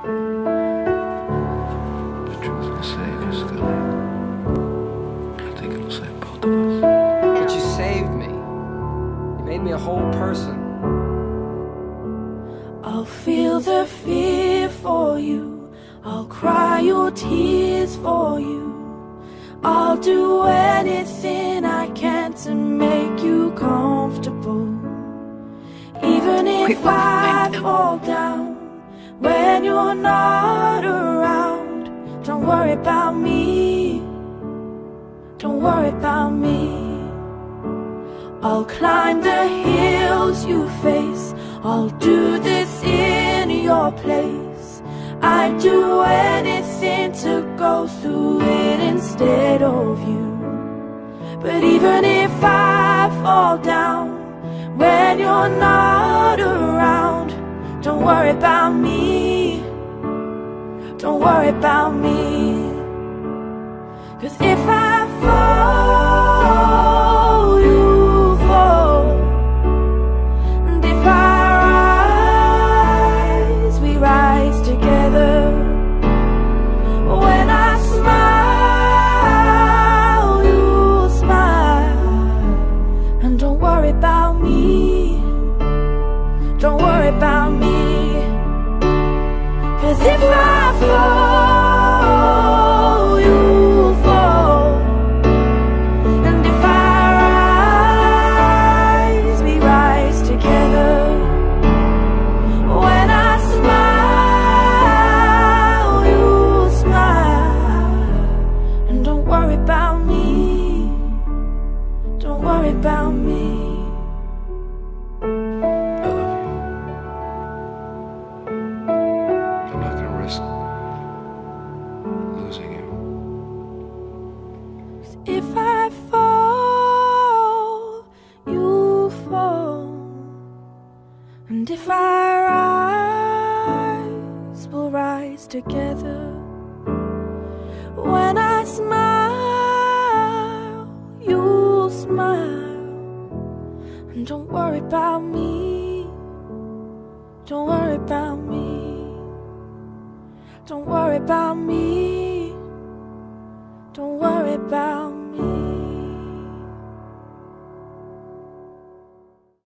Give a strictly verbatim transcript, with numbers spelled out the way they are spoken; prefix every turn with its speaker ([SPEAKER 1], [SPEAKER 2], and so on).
[SPEAKER 1] The truth will save you, Scully. I think it'll save both of us.
[SPEAKER 2] But you saved me. You made me a whole person.
[SPEAKER 3] I'll feel the fear for you. I'll cry your tears for you. I'll do anything I can to make you comfortable. Even if I fall down when you're not around, don't worry about me. Don't worry about me. I'll climb the hills you face. I'll do this in your place. I'd do anything to go through it instead of you. But even if I fall down when you're not around, don't worry about me. Don't worry about me. 'Cause if I fall, you fall. And if I rise, we rise together. When I smile, you smile. And don't worry about me. Don't worry about me. 'Cause if I fall, you fall. And if I rise, we rise together. When I smile, you smile. And don't worry about me. Don't worry about me.
[SPEAKER 1] I love you. I'm not gonna risk losing you.
[SPEAKER 3] If I fall, you fall. And if I rise, we'll rise together. When I smile, you'll smile. And don't worry about me. Don't worry about me. Don't worry about me. Don't worry about